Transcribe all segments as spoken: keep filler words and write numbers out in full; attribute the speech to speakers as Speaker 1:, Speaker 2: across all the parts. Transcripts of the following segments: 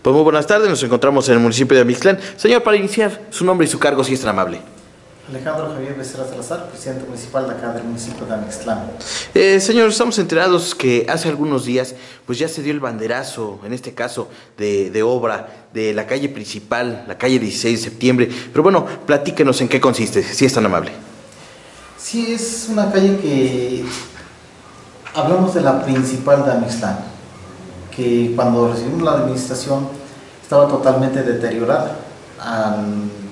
Speaker 1: Pues muy buenas tardes, nos encontramos en el municipio de Amixtlán. Señor, para iniciar, su nombre y su cargo, si es tan amable.
Speaker 2: Alejandro Javier Becerra Salazar, presidente municipal de acá del municipio de Amixtlán.
Speaker 1: Eh, señor, estamos enterados que hace algunos días pues ya se dio el banderazo, en este caso, de, de obra de la calle principal, la calle dieciséis de septiembre. Pero bueno, platíquenos en qué consiste, si es tan amable.
Speaker 2: Sí, es una calle que hablamos de la principal de Amixtlán, que cuando recibimos la administración estaba totalmente deteriorada. Al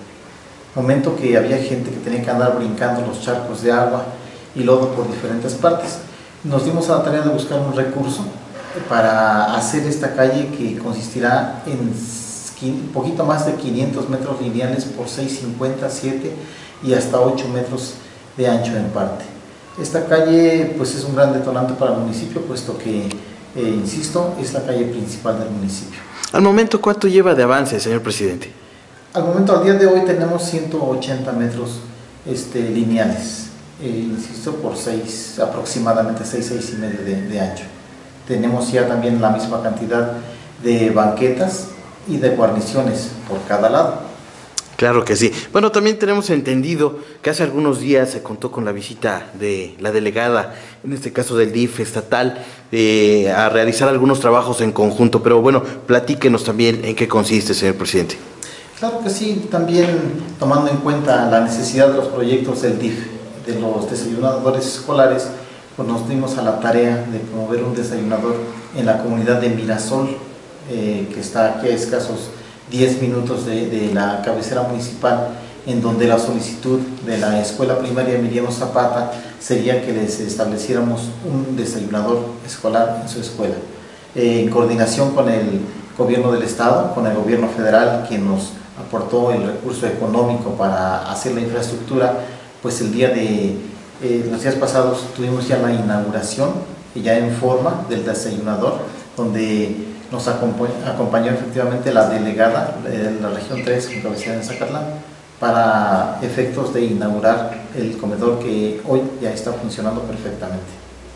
Speaker 2: momento que había gente que tenía que andar brincando los charcos de agua y lodo por diferentes partes, nos dimos a la tarea de buscar un recurso para hacer esta calle que consistirá en un poquito más de quinientos metros lineales por seis cincuenta, siete y hasta ocho metros de ancho en parte. Esta calle pues es un gran detonante para el municipio, puesto que, eh, insisto, es la calle principal del municipio.
Speaker 1: Al momento, ¿cuánto lleva de avance, señor presidente?
Speaker 2: Al momento, al día de hoy, tenemos ciento ochenta metros este, lineales, eh, insisto, por seis, aproximadamente seis, seis y medio de, de ancho. Tenemos ya también la misma cantidad de banquetas y de guarniciones por cada lado.
Speaker 1: Claro que sí. Bueno, también tenemos entendido que hace algunos días se contó con la visita de la delegada, en este caso del D I F estatal, eh, a realizar algunos trabajos en conjunto. Pero bueno, platíquenos también en qué consiste, señor presidente.
Speaker 2: Claro que sí, también tomando en cuenta la necesidad de los proyectos del D I F, de los desayunadores escolares, pues nos dimos a la tarea de promover un desayunador en la comunidad de Mirasol, eh, que está aquí a escasos diez minutos de, de la cabecera municipal, en donde la solicitud de la escuela primaria Emiliano Zapata sería que les estableciéramos un desayunador escolar en su escuela, eh, en coordinación con el gobierno del estado, con el gobierno federal, quien nos aportó el recurso económico para hacer la infraestructura. Pues el día de eh, los días pasados tuvimos ya la inauguración, ya en forma, del desayunador, donde nos acompañó, acompañó efectivamente la delegada de la región tres, con cabecera de Zacatlán, para efectos de inaugurar el comedor que hoy ya está funcionando perfectamente.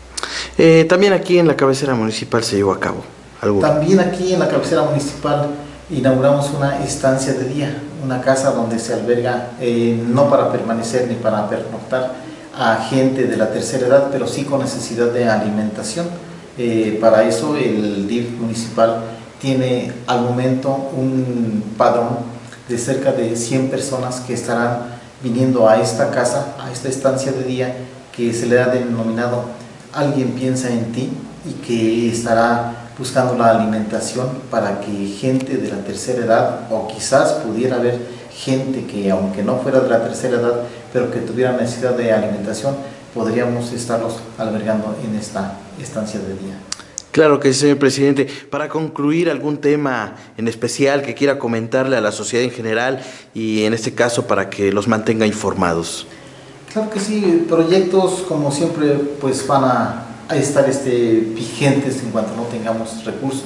Speaker 1: Eh, también aquí en la cabecera municipal se llevó a cabo algo.
Speaker 2: También aquí en la cabecera municipal inauguramos una estancia de día, una casa donde se alberga, eh, no para permanecer ni para pernoctar, a gente de la tercera edad, pero sí con necesidad de alimentación. Eh, para eso el D I F municipal tiene al momento un padrón de cerca de cien personas que estarán viniendo a esta casa, a esta estancia de día, que se le ha denominado Alguien Piensa en Ti, y que estará buscando la alimentación para que gente de la tercera edad, o quizás pudiera haber gente que aunque no fuera de la tercera edad, pero que tuviera necesidad de alimentación, podríamos estarlos albergando en esta estancia de día.
Speaker 1: Claro que sí, señor presidente. Para concluir, ¿algún tema en especial que quiera comentarle a la sociedad en general y en este caso para que los mantenga informados?
Speaker 2: Claro que sí, proyectos como siempre pues van a, a estar este, vigentes en cuanto no tengamos recursos,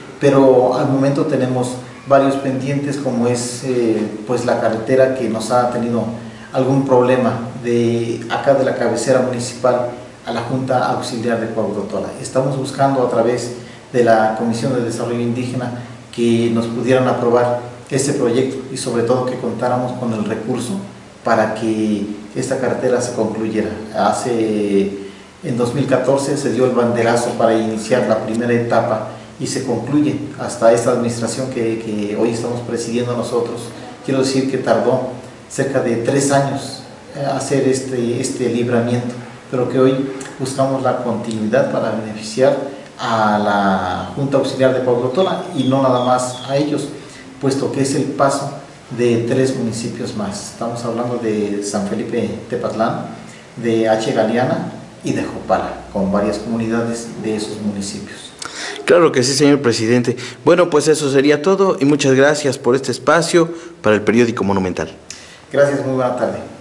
Speaker 2: pero al momento tenemos varios pendientes, como es eh, pues la carretera que nos ha tenido algún problema de acá de la cabecera municipal a la Junta Auxiliar de Cuauhtotola. Estamos buscando a través de la Comisión de Desarrollo Indígena que nos pudieran aprobar este proyecto y sobre todo que contáramos con el recurso para que esta carretera se concluyera. Hace, en dos mil catorce se dio el banderazo para iniciar la primera etapa y se concluye hasta esta administración que, que hoy estamos presidiendo nosotros. Quiero decir que tardó cerca de tres años hacer este, este libramiento, pero que hoy buscamos la continuidad para beneficiar a la Junta Auxiliar de Cuauhtotola y no nada más a ellos, puesto que es el paso de tres municipios más. Estamos hablando de San Felipe Tepatlán, de H. Galeana y de Jopala, con varias comunidades de esos municipios.
Speaker 1: Claro que sí, señor presidente. Bueno, pues eso sería todo y muchas gracias por este espacio para el periódico Monumental.
Speaker 2: Gracias, muy buena tarde.